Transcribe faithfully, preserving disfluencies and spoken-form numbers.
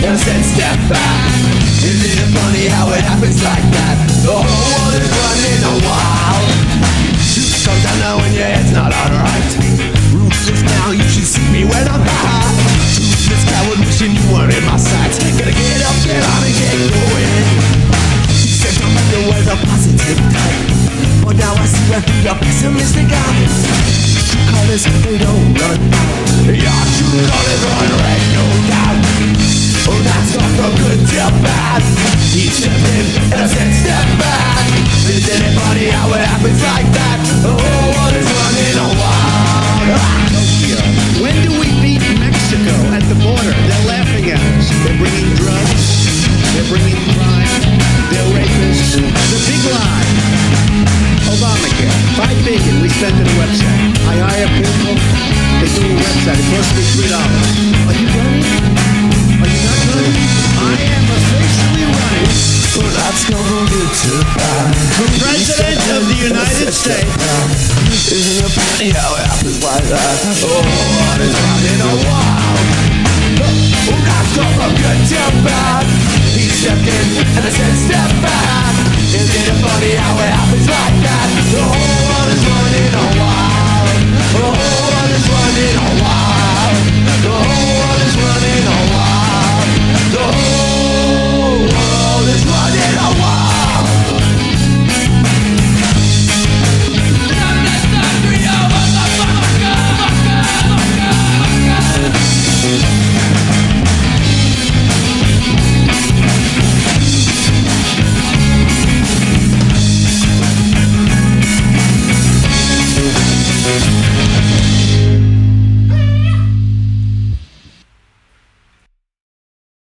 and I said step back. Isn't it funny how it happens like that? The whole world is running a wild. Truth comes out now when your head's not alright. Ruthless now, you should see me when I'm high. Toothless coward wishing you weren't in my sights. Gotta get up, get on and get going. You said I'm under with a positive type, but now I see right through your pessimistic eyes. True colors, they don't run out. Your true colors run red, no doubt. Oh, that's not from good to bad. He stepped in and I said step back. Isn't it funny how it happens like that? The whole world is running a wild. Tokyo. When do we beat Mexico at the border? They're laughing at us. They're bringing drugs. They're bringing crime. They're rapists. The big lie. Obamacare. Five billion we spent on a website. I hire people. They do a website. It costs me three dollars. Are you running? Are you not running? I am officially running. Well, that's gonna get too bad. For President of the United States. Isn't it funny how it happens like that? Oh, what is running a wild?